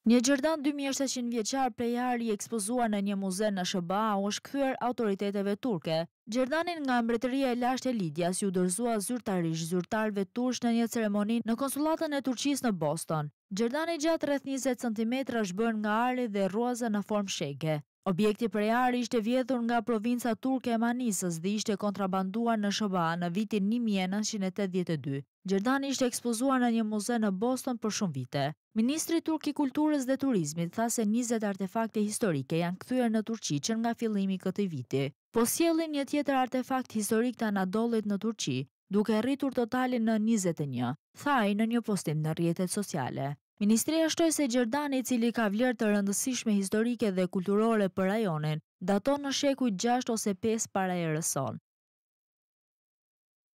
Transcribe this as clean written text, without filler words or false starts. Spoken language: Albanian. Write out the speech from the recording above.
Një Gjerdan 2700 vjeçar prej ari i ekspozuar në një muze në SBA është kthyer autoriteteve turke. Gjerdanin nga mbretëria e lashtë e Lidias ju dorëzua zyrtarëve turq në një ceremoni në konsullatën e Turqisë në Boston. Gjerdani gjatë rreth 20 cm është bërë nga ari dhe rruaza në formë shege. Objekti prej ari ishte vjedhur nga provinca turke e Manisës dhe ishte kontrabanduar në SBA në vitin 1982. Gjerdani ishte ekspozuar në një muze në Boston për shumë vite. Ministri turk i Kulturës dhe Turizmit tha se 20 artefakte historike janë kthyer në Turqi që nga fillimi i këtij viti. Po sjellin një tjetër artefakt historik të Anadollit në Turqi, duke rritur totalin në 21, tha ai në një postim në rrjetet sociale. Ministria shtoi se Gjerdani, i cili ka vlerë të rëndësishme historike dhe kulturore për rajonin, daton në shekujt 6 ose 5 para erës sonë.